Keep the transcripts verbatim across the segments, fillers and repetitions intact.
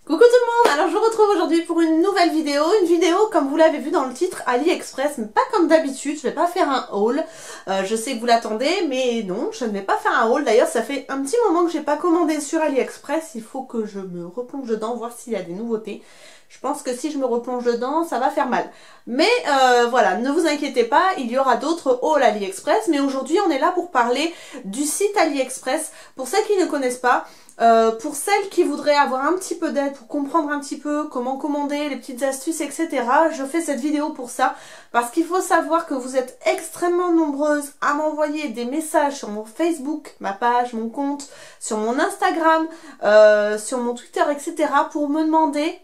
Coucou tout le monde, alors je vous retrouve aujourd'hui pour une nouvelle vidéo, une vidéo comme vous l'avez vu dans le titre AliExpress, mais pas comme d'habitude, je vais pas faire un haul, euh, je sais que vous l'attendez, mais non, je ne vais pas faire un haul, d'ailleurs ça fait un petit moment que j'ai pas commandé sur AliExpress, il faut que je me replonge dedans, voir s'il y a des nouveautés. Je pense que si je me replonge dedans, ça va faire mal. Mais euh, voilà, ne vous inquiétez pas, il y aura d'autres hauls AliExpress, mais aujourd'hui on est là pour parler du site AliExpress. Pour celles qui ne connaissent pas, Euh, pour celles qui voudraient avoir un petit peu d'aide, pour comprendre un petit peu comment commander, les petites astuces, et cetera, je fais cette vidéo pour ça, parce qu'il faut savoir que vous êtes extrêmement nombreuses à m'envoyer des messages sur mon Facebook, ma page, mon compte, sur mon Instagram, euh, sur mon Twitter, et cetera, pour me demander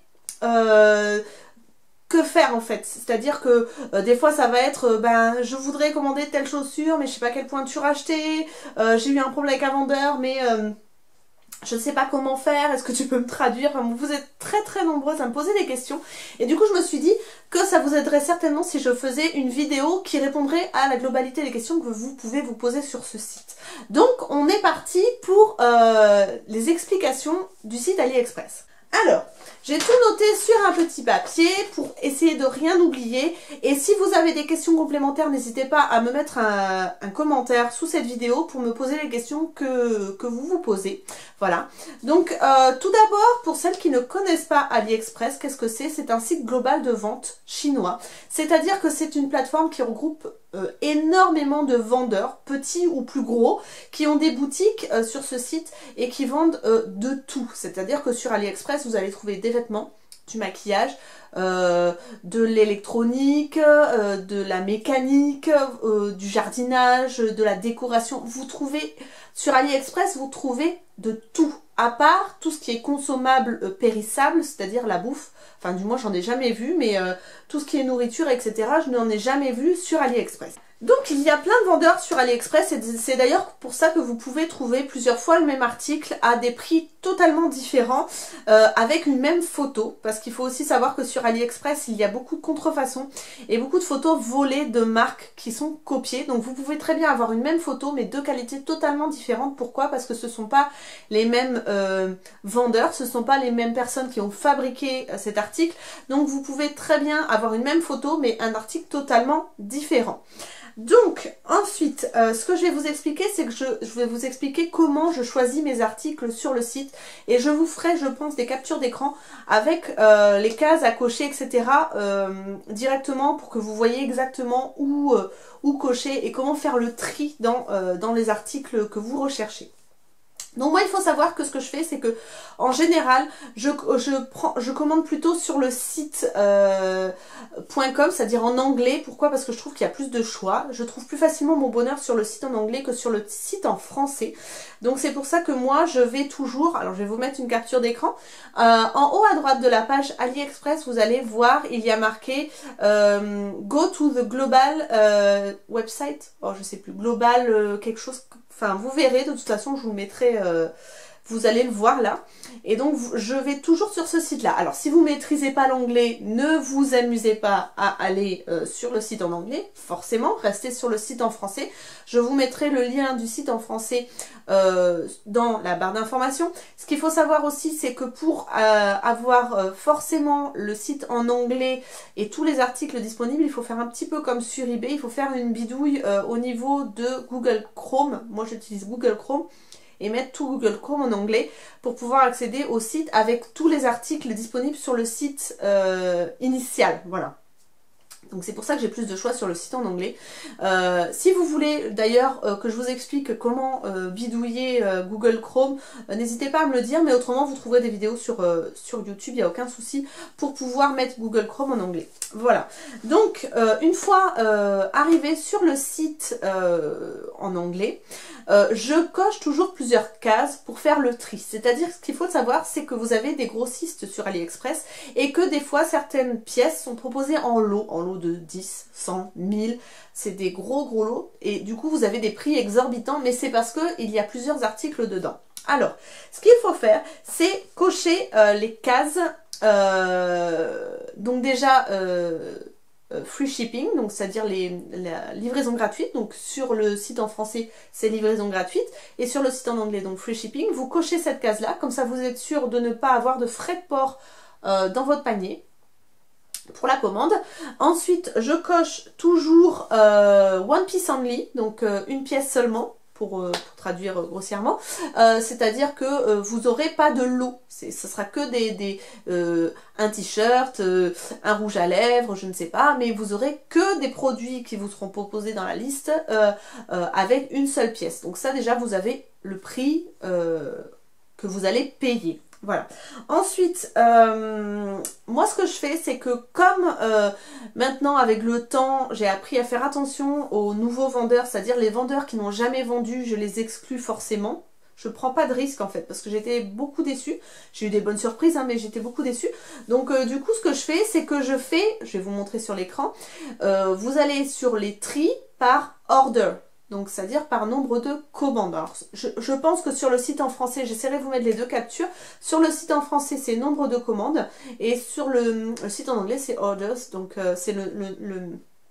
euh, que faire en fait. C'est-à-dire que euh, des fois ça va être euh, ben je voudrais commander telle chaussure, mais je sais pas quelle pointure acheter, euh, j'ai eu un problème avec un vendeur, mais... Euh, je ne sais pas comment faire, est-ce que tu peux me traduire? Enfin, vous êtes très très nombreuses à me poser des questions. Et du coup, je me suis dit que ça vous aiderait certainement si je faisais une vidéo qui répondrait à la globalité des questions que vous pouvez vous poser sur ce site. Donc, on est parti pour euh, les explications du site AliExpress. Alors, j'ai tout noté sur un petit papier pour essayer de rien oublier. Et si vous avez des questions complémentaires, n'hésitez pas à me mettre un, un commentaire sous cette vidéo pour me poser les questions que, que vous vous posez. Voilà. Donc, euh, tout d'abord, pour celles qui ne connaissent pas AliExpress, qu'est-ce que c'est? C'est un site global de vente chinois. C'est-à-dire que c'est une plateforme qui regroupe euh, énormément de vendeurs, petits ou plus gros, qui ont des boutiques euh, sur ce site et qui vendent euh, de tout. C'est-à-dire que sur AliExpress, vous allez trouver des vêtements, du maquillage, euh, de l'électronique, euh, de la mécanique, euh, du jardinage, de la décoration. Vous trouvez, sur AliExpress, vous trouvez de tout, à part tout ce qui est consommable, euh, périssable, c'est-à-dire la bouffe. Enfin, du moins, j'en ai jamais vu, mais euh, tout ce qui est nourriture, et cetera, je n'en ai jamais vu sur AliExpress. Donc il y a plein de vendeurs sur AliExpress et c'est d'ailleurs pour ça que vous pouvez trouver plusieurs fois le même article à des prix totalement différents euh, avec une même photo, parce qu'il faut aussi savoir que sur AliExpress il y a beaucoup de contrefaçons et beaucoup de photos volées de marques qui sont copiées. Donc vous pouvez très bien avoir une même photo mais deux qualités totalement différentes. Pourquoi? Parce que ce ne sont pas les mêmes euh, vendeurs, ce ne sont pas les mêmes personnes qui ont fabriqué euh, cet article. Donc vous pouvez très bien avoir une même photo mais un article totalement différent. Donc ensuite euh, ce que je vais vous expliquer, c'est que je, je vais vous expliquer comment je choisis mes articles sur le site et je vous ferai, je pense, des captures d'écran avec euh, les cases à cocher, et cetera euh, directement pour que vous voyez exactement où, euh, où cocher et comment faire le tri dans, euh, dans les articles que vous recherchez. Donc moi il faut savoir que ce que je fais, c'est que en général je, je, prends, je commande plutôt sur le site euh, .com, c'est-à-dire en anglais. Pourquoi? Parce que je trouve qu'il y a plus de choix. Je trouve plus facilement mon bonheur sur le site en anglais que sur le site en français. Donc c'est pour ça que moi je vais toujours, alors je vais vous mettre une capture d'écran, euh, en haut à droite de la page AliExpress vous allez voir, il y a marqué euh, Go to the global euh, website, oh je sais plus, global euh, quelque chose. Enfin, vous verrez, de toute façon, je vous mettrai, euh, vous allez le voir là. Et donc, je vais toujours sur ce site-là. Alors, si vous ne maîtrisez pas l'anglais, ne vous amusez pas à aller euh, sur le site en anglais. Forcément, restez sur le site en français. Je vous mettrai le lien du site en français euh, dans la barre d'informations. Ce qu'il faut savoir aussi, c'est que pour euh, avoir euh, forcément le site en anglais et tous les articles disponibles, il faut faire un petit peu comme sur eBay. Il faut faire une bidouille euh, au niveau de Google Chrome. Moi, j'utilise Google Chrome. Et mettre tout Google Chrome en anglais pour pouvoir accéder au site avec tous les articles disponibles sur le site euh, initial. Voilà. Donc c'est pour ça que j'ai plus de choix sur le site en anglais. Euh, si vous voulez d'ailleurs euh, que je vous explique comment euh, bidouiller euh, Google Chrome, euh, n'hésitez pas à me le dire, mais autrement vous trouverez des vidéos sur, euh, sur YouTube, il n'y a aucun souci pour pouvoir mettre Google Chrome en anglais. Voilà. Donc euh, une fois euh, arrivé sur le site euh, en anglais, euh, je coche toujours plusieurs cases pour faire le tri. C'est-à-dire ce qu'il faut savoir, c'est que vous avez des grossistes sur AliExpress et que des fois certaines pièces sont proposées en lot, en lot de dix, cent, mille, c'est des gros gros lots et du coup vous avez des prix exorbitants, mais c'est parce qu'il y a plusieurs articles dedans. Alors, ce qu'il faut faire, c'est cocher euh, les cases, euh, donc déjà euh, euh, free shipping, donc c'est-à-dire les la livraison gratuite. Donc sur le site en français, c'est livraison gratuite, et sur le site en anglais, donc free shipping, vous cochez cette case-là, comme ça vous êtes sûr de ne pas avoir de frais de port euh, dans votre panier pour la commande. Ensuite, je coche toujours euh, one piece only, donc euh, une pièce seulement, pour, euh, pour traduire euh, grossièrement, euh, c'est-à-dire que euh, vous n'aurez pas de lot, ce sera que des, des euh, un t-shirt, euh, un rouge à lèvres, je ne sais pas, mais vous aurez que des produits qui vous seront proposés dans la liste euh, euh, avec une seule pièce. Donc ça déjà, vous avez le prix euh, que vous allez payer. Voilà. Ensuite, euh, moi ce que je fais, c'est que comme euh, maintenant avec le temps, j'ai appris à faire attention aux nouveaux vendeurs, c'est-à-dire les vendeurs qui n'ont jamais vendu, je les exclus forcément. Je prends pas de risque en fait, parce que j'étais beaucoup déçue. J'ai eu des bonnes surprises, hein, mais j'étais beaucoup déçue. Donc euh, du coup, ce que je fais, c'est que je fais, je vais vous montrer sur l'écran, euh, vous allez sur les tri par order. Donc, c'est-à-dire par nombre de commandes. Alors, je, je pense que sur le site en français, j'essaierai de vous mettre les deux captures. Sur le site en français, c'est nombre de commandes. Et sur le, le site en anglais, c'est orders. Donc, euh, c'est le, le, le,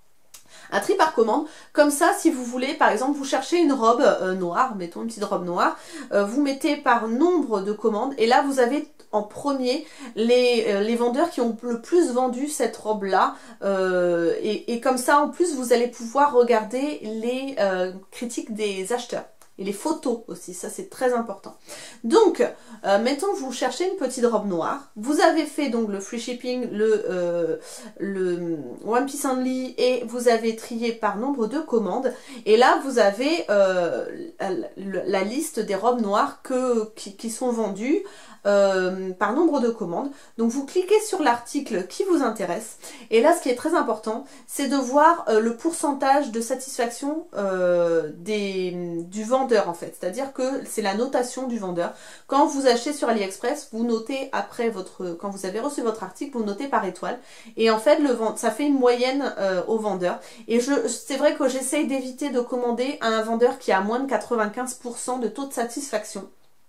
un tri par commande. Comme ça, si vous voulez, par exemple, vous cherchez une robe euh, noire, mettons une petite robe noire, euh, vous mettez par nombre de commandes. Et là, vous avez en premier les, euh, les vendeurs qui ont le plus vendu cette robe là euh, et, et comme ça en plus vous allez pouvoir regarder les euh, critiques des acheteurs et les photos aussi, ça c'est très important. Donc euh, mettons que vous cherchez une petite robe noire, vous avez fait donc le free shipping, le, euh, le one piece only, et vous avez trié par nombre de commandes, et là vous avez euh, la, la liste des robes noires que, qui, qui sont vendues Euh, par nombre de commandes. Donc vous cliquez sur l'article qui vous intéresse, et là ce qui est très important, c'est de voir euh, le pourcentage de satisfaction euh, des, du vendeur en fait, c'est-à-dire que c'est la notation du vendeur. Quand vous achetez sur AliExpress, vous notez après votre, quand vous avez reçu votre article, vous notez par étoile, et en fait le vend, ça fait une moyenne euh, au vendeur. Et je c'est vrai que j'essaye d'éviter de commander à un vendeur qui a moins de quatre-vingt-quinze pour cent de taux de satisfaction.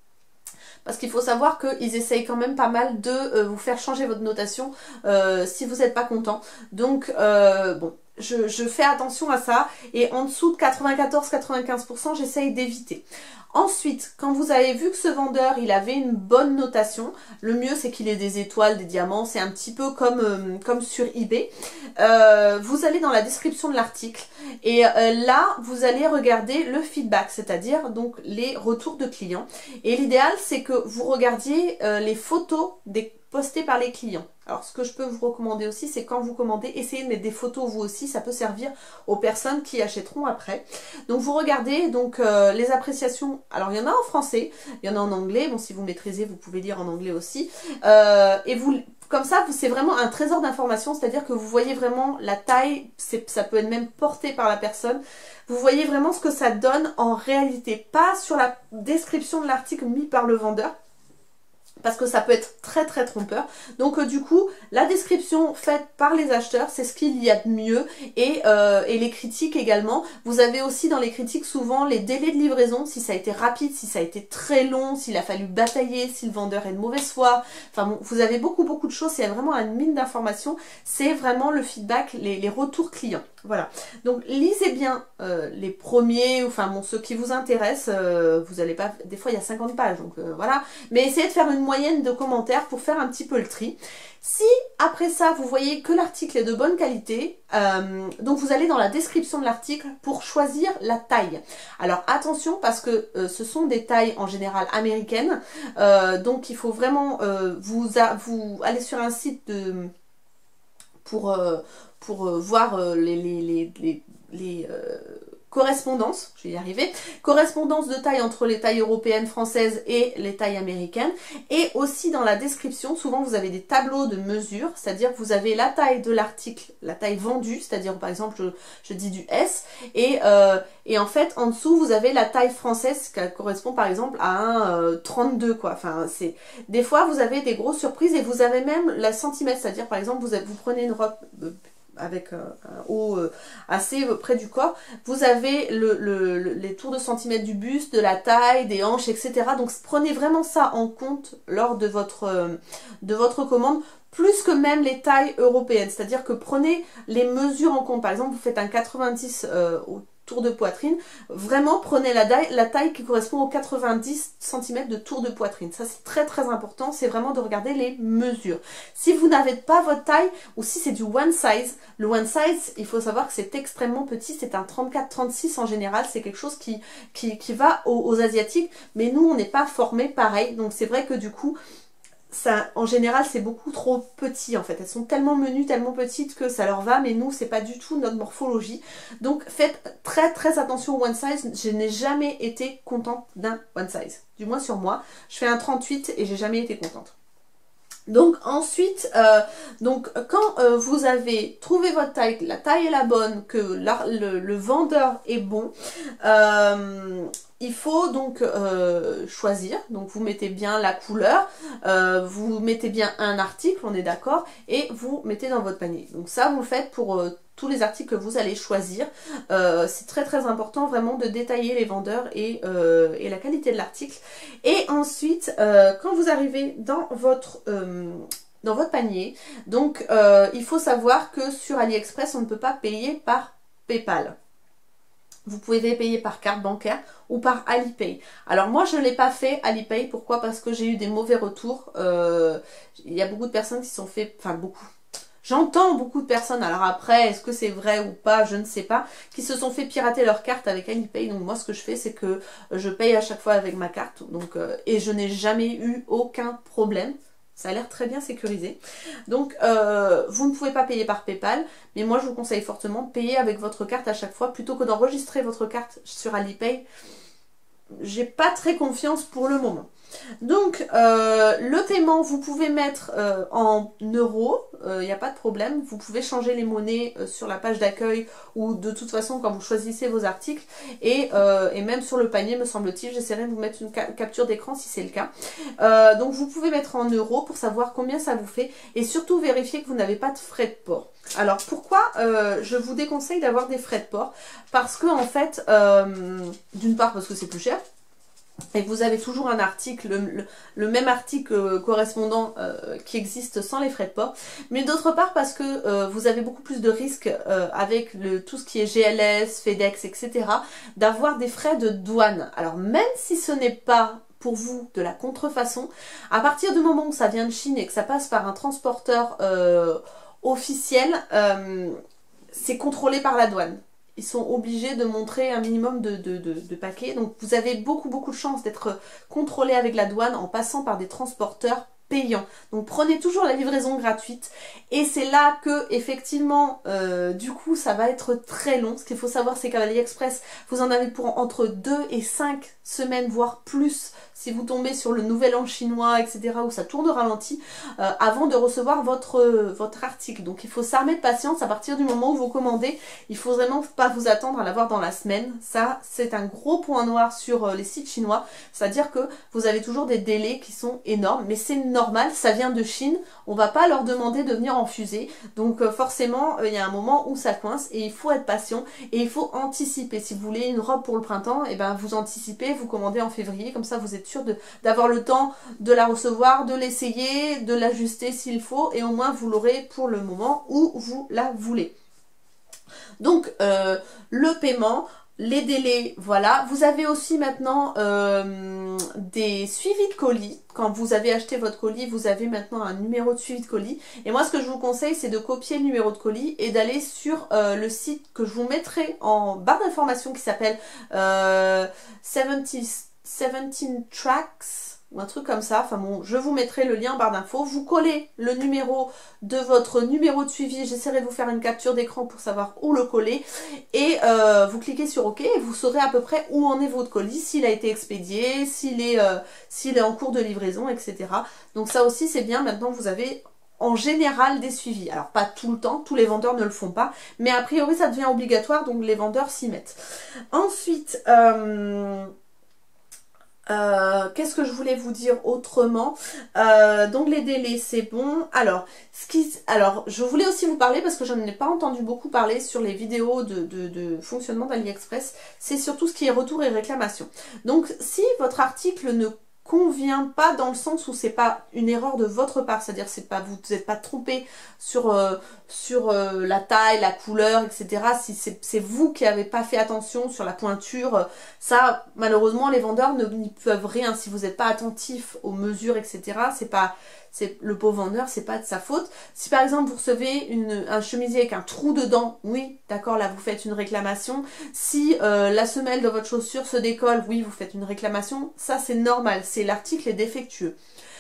Parce qu'il faut savoir qu'ils essayent quand même pas mal de euh, vous faire changer votre notation euh, si vous n'êtes pas content. Donc, euh, bon, je, je fais attention à ça. Et en dessous de quatre-vingt-quatorze à quatre-vingt-quinze pour cent, j'essaye d'éviter. Ensuite, quand vous avez vu que ce vendeur, il avait une bonne notation, le mieux c'est qu'il ait des étoiles, des diamants, c'est un petit peu comme, euh, comme sur eBay. Euh, vous allez dans la description de l'article et euh, là, vous allez regarder le feedback, c'est-à-dire donc les retours de clients. Et l'idéal, c'est que vous regardiez euh, les photos des postées par les clients. Alors ce que je peux vous recommander aussi, c'est quand vous commandez, essayez de mettre des photos vous aussi, ça peut servir aux personnes qui achèteront après. Donc vous regardez donc euh, les appréciations, alors il y en a en français, il y en a en anglais, bon si vous maîtrisez vous pouvez lire en anglais aussi, euh, et vous comme ça c'est vraiment un trésor d'informations, c'est-à-dire que vous voyez vraiment la taille, ça peut être même porté par la personne, vous voyez vraiment ce que ça donne en réalité, pas sur la description de l'article mis par le vendeur, parce que ça peut être très très trompeur. Donc euh, du coup, la description faite par les acheteurs, c'est ce qu'il y a de mieux, et, euh, et les critiques également. Vous avez aussi dans les critiques souvent les délais de livraison, si ça a été rapide, si ça a été très long, s'il a fallu batailler, si le vendeur est de mauvaise foi. Enfin bon, vous avez beaucoup beaucoup de choses, c'est vraiment une mine d'informations, c'est vraiment le feedback, les, les retours clients. Voilà, donc lisez bien euh, les premiers, enfin bon, ceux qui vous intéressent, euh, vous allez pas, des fois il y a cinquante pages, donc euh, voilà, mais essayez de faire une moyenne de commentaires pour faire un petit peu le tri. Si après ça vous voyez que l'article est de bonne qualité, euh, donc vous allez dans la description de l'article pour choisir la taille. Alors attention parce que euh, ce sont des tailles en général américaines, euh, donc il faut vraiment euh, vous, a, vous aller sur un site de, pour... Euh, pour euh, voir euh, les, les, les, les, les euh, correspondances, je vais y arriver, correspondance de taille entre les tailles européennes, françaises et les tailles américaines. Et aussi dans la description, souvent vous avez des tableaux de mesure, c'est-à-dire que vous avez la taille de l'article, la taille vendue, c'est-à-dire par exemple je, je dis du S, et, euh, et en fait en dessous vous avez la taille française qui correspond par exemple à un euh, trente-deux quoi. Enfin c'est des fois vous avez des grosses surprises et vous avez même la centimètre, c'est-à-dire par exemple vous, avez, vous prenez une robe... Euh, avec un, un haut euh, assez près du corps. Vous avez le, le, le, les tours de centimètres du buste, de la taille, des hanches, et cetera. Donc prenez vraiment ça en compte lors de votre, euh, de votre commande, plus que même les tailles européennes. C'est-à-dire que prenez les mesures en compte. Par exemple, vous faites un quatre-vingt-dix euh, au tour de poitrine, vraiment prenez la taille, la taille qui correspond aux quatre-vingt-dix centimètres de tour de poitrine. Ça c'est très très important, c'est vraiment de regarder les mesures. Si vous n'avez pas votre taille, ou si c'est du one size, le one size, il faut savoir que c'est extrêmement petit, c'est un trente-quatre trente-six en général, c'est quelque chose qui, qui, qui va aux, aux asiatiques, mais nous on n'est pas formés pareil, donc c'est vrai que du coup, ça, en général, c'est beaucoup trop petit en fait. Elles sont tellement menues, tellement petites que ça leur va, mais nous, c'est pas du tout notre morphologie. Donc, faites très très attention au one size. Je n'ai jamais été contente d'un one size. Du moins sur moi. Je fais un trente-huit et j'ai jamais été contente. Donc ensuite, euh, donc quand euh, vous avez trouvé votre taille, la taille est la bonne, que la, le, le vendeur est bon, euh, il faut donc euh, choisir. Donc vous mettez bien la couleur, euh, vous mettez bien un article, on est d'accord, et vous mettez dans votre panier. Donc ça vous le faites pour euh, tous les articles que vous allez choisir. Euh, c'est très très important vraiment de détailler les vendeurs et, euh, et la qualité de l'article. Et ensuite, euh, quand vous arrivez dans votre, euh, dans votre panier, donc euh, il faut savoir que sur AliExpress, on ne peut pas payer par PayPal. Vous pouvez payer par carte bancaire ou par Alipay. Alors moi je ne l'ai pas fait Alipay, pourquoi? Parce que j'ai eu des mauvais retours. Euh, il y a beaucoup de personnes qui se sont fait, enfin beaucoup. J'entends beaucoup de personnes, alors après, est-ce que c'est vrai ou pas, je ne sais pas, qui se sont fait pirater leur carte avec Alipay. Donc moi, ce que je fais, c'est que je paye à chaque fois avec ma carte. Donc euh, et je n'ai jamais eu aucun problème. Ça a l'air très bien sécurisé. Donc, euh, vous ne pouvez pas payer par PayPal, mais moi, je vous conseille fortement de payer avec votre carte à chaque fois, plutôt que d'enregistrer votre carte sur Alipay. J'ai pas très confiance pour le moment. Donc, euh, le paiement, vous pouvez mettre euh, en euros, il euh, n'y a pas de problème. Vous pouvez changer les monnaies euh, sur la page d'accueil ou de toute façon quand vous choisissez vos articles. Et, euh, et même sur le panier, me semble-t-il, j'essaierai de vous mettre une ca capture d'écran si c'est le cas. Euh, donc, vous pouvez mettre en euros pour savoir combien ça vous fait. Et surtout, vérifier que vous n'avez pas de frais de port. Alors, pourquoi euh, je vous déconseille d'avoir des frais de port? Parce que, en fait, euh, d'une part, parce que c'est plus cher. Et vous avez toujours un article, le, le, le même article euh, correspondant euh, qui existe sans les frais de port. Mais d'autre part parce que euh, vous avez beaucoup plus de risques euh, avec le, tout ce qui est G L S, FedEx, et cetera d'avoir des frais de douane. Alors même si ce n'est pas pour vous de la contrefaçon, à partir du moment où ça vient de Chine et que ça passe par un transporteur euh, officiel, euh, c'est contrôlé par la douane. Ils sont obligés de montrer un minimum de, de, de, de paquets. Donc vous avez beaucoup beaucoup de chances d'être contrôlé avec la douane en passant par des transporteurs payants. Donc prenez toujours la livraison gratuite. Et c'est là que effectivement, euh, du coup, ça va être très long. Ce qu'il faut savoir, c'est qu'à AliExpress, vous en avez pour entre deux et cinq semaines, voire plus, si vous tombez sur le nouvel an chinois, et cetera, où ça tourne au ralenti, euh, avant de recevoir votre, euh, votre article. Donc il faut s'armer de patience à partir du moment où vous commandez. Il faut vraiment pas vous attendre à l'avoir dans la semaine. Ça, c'est un gros point noir sur euh, les sites chinois. C'est-à-dire que vous avez toujours des délais qui sont énormes, mais c'est normal, ça vient de Chine. On va pas leur demander de venir en fusée. Donc euh, forcément, il euh, y a un moment où ça coince et il faut être patient et il faut anticiper. Si vous voulez une robe pour le printemps, et ben vous anticipez, vous commandez en février, comme ça vous êtes sûr d'avoir le temps de la recevoir, de l'essayer, de l'ajuster s'il faut, et au moins vous l'aurez pour le moment où vous la voulez. Donc euh, le paiement, les délais, voilà. Vous avez aussi maintenant euh, des suivis de colis. Quand vous avez acheté votre colis, vous avez maintenant un numéro de suivi de colis. Et moi, ce que je vous conseille, c'est de copier le numéro de colis et d'aller sur euh, le site que je vous mettrai en barre d'information qui s'appelle euh, seventeen tracks ou un truc comme ça. Enfin bon, je vous mettrai le lien en barre d'infos. Vous collez le numéro de votre numéro de suivi. J'essaierai de vous faire une capture d'écran pour savoir où le coller. Et euh, vous cliquez sur OK et vous saurez à peu près où en est votre colis, s'il a été expédié, s'il est, euh, s'il est en cours de livraison, et cetera. Donc ça aussi c'est bien. Maintenant vous avez en général des suivis. Alors pas tout le temps, tous les vendeurs ne le font pas, mais a priori ça devient obligatoire, donc les vendeurs s'y mettent. Ensuite, euh, Euh, Qu'est-ce que je voulais vous dire autrement? euh, Donc les délais, c'est bon. Alors, ce qui, alors, je voulais aussi vous parler, parce que je n'en ai pas entendu beaucoup parler sur les vidéos de, de, de fonctionnement d'AliExpress, c'est surtout ce qui est retour et réclamation. Donc si votre article ne convient pas, dans le sens où c'est pas une erreur de votre part, c'est-à-dire c'est pas vous n'êtes pas trompé sur euh, sur euh, la taille, la couleur, et cetera. Si c'est vous qui n'avez pas fait attention sur la pointure, ça malheureusement les vendeurs ne n'y peuvent rien. Si vous n'êtes pas attentif aux mesures, et cetera. C'est pas c'est le pauvre vendeur, c'est pas de sa faute. Si par exemple vous recevez une, un chemisier avec un trou dedans, oui, d'accord, là vous faites une réclamation. Si euh, la semelle de votre chaussure se décolle, oui, vous faites une réclamation. Ça c'est normal, c'est l'article est défectueux.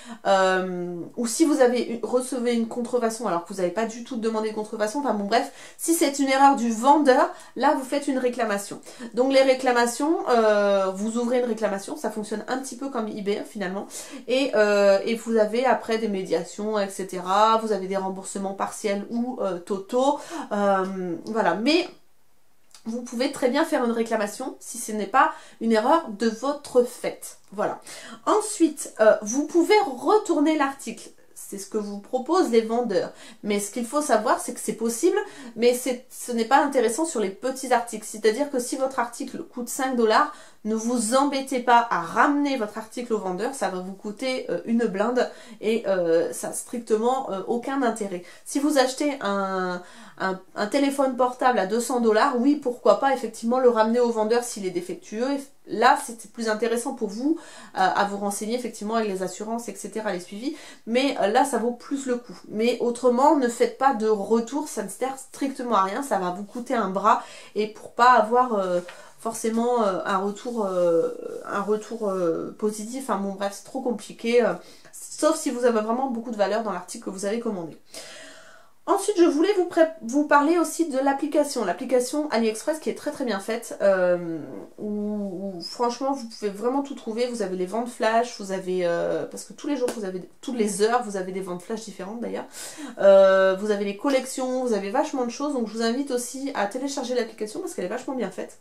Euh, ou si vous avez recevez une contrefaçon alors que vous n'avez pas du tout demandé de contrefaçon, enfin bon bref, si c'est une erreur du vendeur, là vous faites une réclamation. Donc les réclamations, euh, vous ouvrez une réclamation, ça fonctionne un petit peu comme eBay finalement, et, euh, et vous avez après des médiations, et cetera. Vous avez des remboursements partiels ou euh, totaux, euh, voilà, mais vous pouvez très bien faire une réclamation si ce n'est pas une erreur de votre fait. Voilà. Ensuite, euh, vous pouvez retourner l'article. C'est ce que vous proposent les vendeurs. Mais ce qu'il faut savoir, c'est que c'est possible, mais ce n'est pas intéressant sur les petits articles. C'est-à-dire que si votre article coûte cinq dollars, ne vous embêtez pas à ramener votre article au vendeur, ça va vous coûter euh, une blinde et euh, ça n'a strictement euh, aucun intérêt. Si vous achetez un, un, un téléphone portable à deux cents dollars, oui, pourquoi pas effectivement le ramener au vendeur s'il est défectueux. Là, c'est plus intéressant pour vous euh, à vous renseigner effectivement avec les assurances, et cetera, les suivis. Mais euh, là, ça vaut plus le coup. Mais autrement, ne faites pas de retour, ça ne sert strictement à rien, ça va vous coûter un bras. Et pour pas avoir euh, forcément euh, un retour, euh, un retour euh, positif, enfin bon bref, c'est trop compliqué. Euh, sauf si vous avez vraiment beaucoup de valeur dans l'article que vous avez commandé. Ensuite, je voulais vous, vous parler aussi de l'application. L'application AliExpress qui est très très bien faite. Euh, où, où franchement, vous pouvez vraiment tout trouver. Vous avez les ventes flash, vous avez... Euh, parce que tous les jours, vous avez... Toutes les heures, vous avez des ventes flash différentes d'ailleurs. Euh, vous avez les collections, vous avez vachement de choses. Donc je vous invite aussi à télécharger l'application parce qu'elle est vachement bien faite.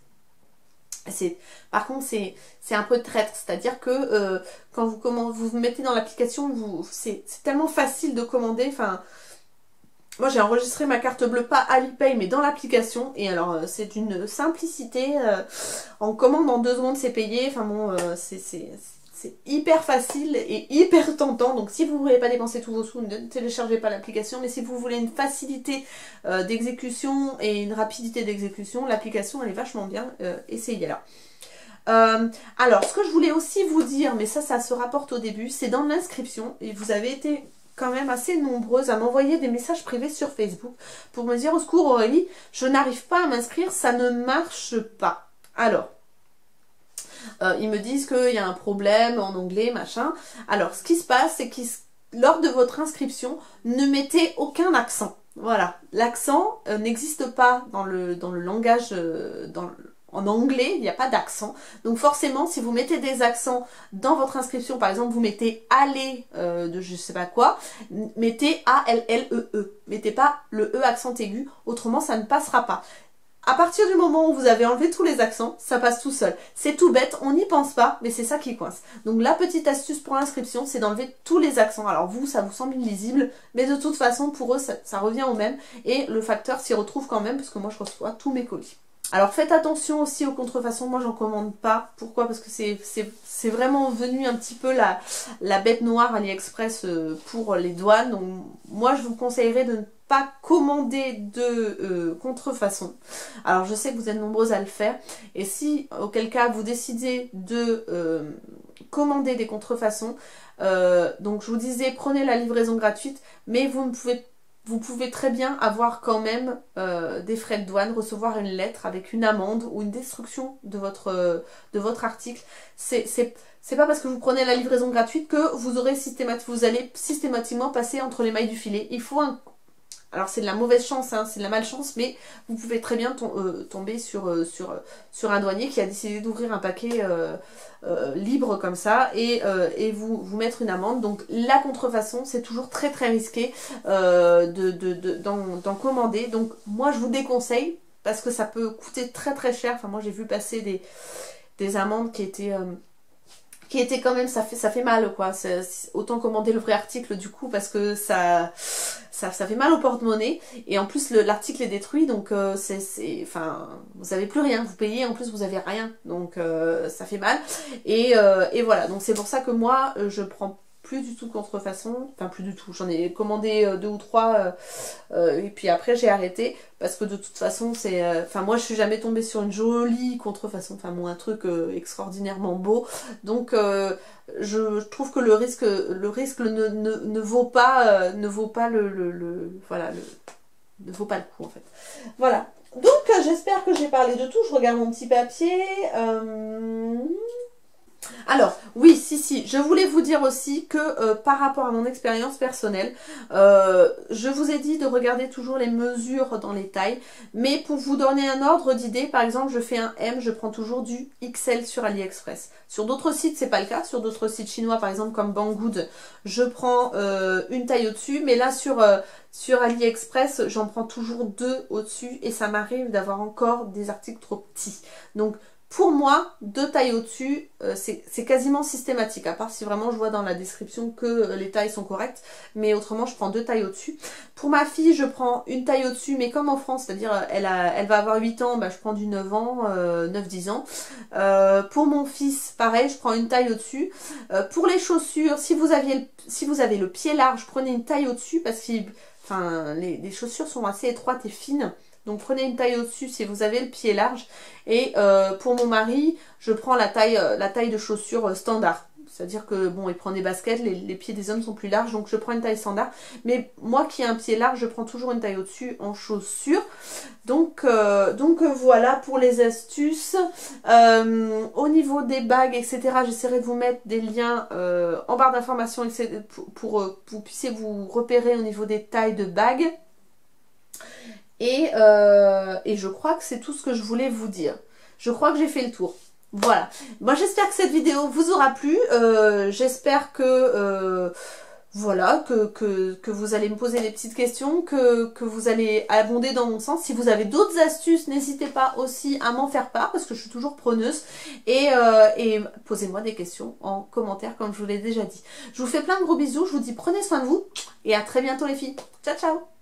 Par contre, c'est un peu traître. C'est-à-dire que euh, quand vous, comment, vous vous mettez dans l'application, c'est tellement facile de commander. Enfin... Moi j'ai enregistré ma carte bleue, pas Alipay, mais dans l'application. Et alors euh, c'est d'une simplicité. Euh, en commande en deux secondes c'est payé. Enfin bon, euh, c'est hyper facile et hyper tentant. Donc si vous ne voulez pas dépenser tous vos sous, ne téléchargez pas l'application. Mais si vous voulez une facilité euh, d'exécution et une rapidité d'exécution, l'application elle est vachement bien. Euh, Essayez-la. Euh, alors ce que je voulais aussi vous dire, mais ça ça se rapporte au début, c'est dans l'inscription. Et vous avez été... quand même assez nombreuses à m'envoyer des messages privés sur Facebook pour me dire au secours Aurélie, je n'arrive pas à m'inscrire, ça ne marche pas. Alors, euh, ils me disent qu'il y a un problème en anglais, machin. Alors, ce qui se passe, c'est que lors de votre inscription, ne mettez aucun accent. Voilà, l'accent euh, n'existe pas dans le, dans le langage, euh, dans le, en anglais, il n'y a pas d'accent. Donc forcément, si vous mettez des accents dans votre inscription, par exemple, vous mettez aller euh, de je sais pas quoi, mettez A L L E E. Mettez pas le E accent aigu, autrement ça ne passera pas. À partir du moment où vous avez enlevé tous les accents, ça passe tout seul. C'est tout bête, on n'y pense pas, mais c'est ça qui coince. Donc la petite astuce pour l'inscription, c'est d'enlever tous les accents. Alors vous, ça vous semble illisible, mais de toute façon, pour eux, ça, ça revient au même. Et le facteur s'y retrouve quand même, parce que moi, je reçois tous mes colis. Alors faites attention aussi aux contrefaçons, moi j'en commande pas. Pourquoi? Parce que c'est vraiment venu un petit peu la, la bête noire AliExpress pour les douanes. Donc moi je vous conseillerais de ne pas commander de euh, contrefaçon. Alors je sais que vous êtes nombreuses à le faire. Et si auquel cas vous décidez de euh, commander des contrefaçons, euh, donc je vous disais prenez la livraison gratuite, mais vous ne pouvez pas vous pouvez très bien avoir quand même euh, des frais de douane, recevoir une lettre avec une amende ou une destruction de votre, euh, de votre article. C'est pas parce que vous prenez la livraison gratuite que vous, aurez systémat vous allez systématiquement passer entre les mailles du filet. Il faut un... Alors c'est de la mauvaise chance, hein, c'est de la malchance, mais vous pouvez très bien tom euh, tomber sur, euh, sur, sur un douanier qui a décidé d'ouvrir un paquet euh, euh, libre comme ça et, euh, et vous, vous mettre une amende. Donc la contrefaçon, c'est toujours très très risqué euh, de, de, de, d'en commander. Donc moi je vous déconseille parce que ça peut coûter très très cher. Enfin moi j'ai vu passer des, des amendes qui étaient... Euh, qui était quand même, ça fait, ça fait mal quoi, c'est, autant commander le vrai article du coup parce que ça, ça, ça fait mal au porte-monnaie et en plus l'article est détruit donc euh, c'est, enfin, vous avez plus rien, vous payez en plus vous avez rien donc euh, ça fait mal et, euh, et voilà donc c'est pour ça que moi je prends plus du tout de contrefaçon, enfin plus du tout, j'en ai commandé euh, deux ou trois euh, euh, et puis après j'ai arrêté parce que de toute façon c'est, enfin euh, moi je suis jamais tombée sur une jolie contrefaçon, enfin bon un truc euh, extraordinairement beau, donc euh, je trouve que le risque, le risque ne, ne, ne vaut pas, euh, ne vaut pas le, le, le voilà, le, ne vaut pas le coup en fait. Voilà. Donc euh, j'espère que j'ai parlé de tout. Je regarde mon petit papier. Euh... Alors, oui, si, si, je voulais vous dire aussi que euh, par rapport à mon expérience personnelle, euh, je vous ai dit de regarder toujours les mesures dans les tailles, mais pour vous donner un ordre d'idée, par exemple, je fais un M, je prends toujours du X L sur AliExpress. Sur d'autres sites, c'est pas le cas. Sur d'autres sites chinois, par exemple, comme Banggood, je prends euh, une taille au-dessus, mais là, sur, euh, sur AliExpress, j'en prends toujours deux au-dessus, et ça m'arrive d'avoir encore des articles trop petits. Donc, pour moi, deux tailles au-dessus, euh, c'est quasiment systématique, à part si vraiment je vois dans la description que euh, les tailles sont correctes, mais autrement je prends deux tailles au-dessus. Pour ma fille, je prends une taille au-dessus, mais comme en France, c'est-à-dire elle, a, elle va avoir huit ans, bah, je prends du neuf ans, euh, neuf dix ans. Euh, pour mon fils, pareil, je prends une taille au-dessus. Euh, pour les chaussures, si vous, aviez, si vous avez le pied large, prenez une taille au-dessus, parce que enfin, les, les chaussures sont assez étroites et fines. Donc prenez une taille au-dessus si vous avez le pied large. Et euh, pour mon mari, je prends la taille, euh, la taille de chaussures standard. C'est-à-dire que, bon, il prend des baskets, les, les pieds des hommes sont plus larges, donc je prends une taille standard. Mais moi qui ai un pied large, je prends toujours une taille au-dessus en chaussures. Donc, euh, donc euh, voilà pour les astuces. Euh, au niveau des bagues, et cetera, j'essaierai de vous mettre des liens euh, en barre d'informations pour, pour, euh, pour que vous puissiez vous repérer au niveau des tailles de bagues. Et, euh, et je crois que c'est tout ce que je voulais vous dire. Je crois que j'ai fait le tour. Voilà. Moi, j'espère que cette vidéo vous aura plu. Euh, j'espère que, euh, voilà, que, que, que vous allez me poser des petites questions, que, que vous allez abonder dans mon sens. Si vous avez d'autres astuces, n'hésitez pas aussi à m'en faire part, parce que je suis toujours preneuse. Et, euh, et posez-moi des questions en commentaire, comme je vous l'ai déjà dit. Je vous fais plein de gros bisous. Je vous dis prenez soin de vous. Et à très bientôt les filles. Ciao, ciao!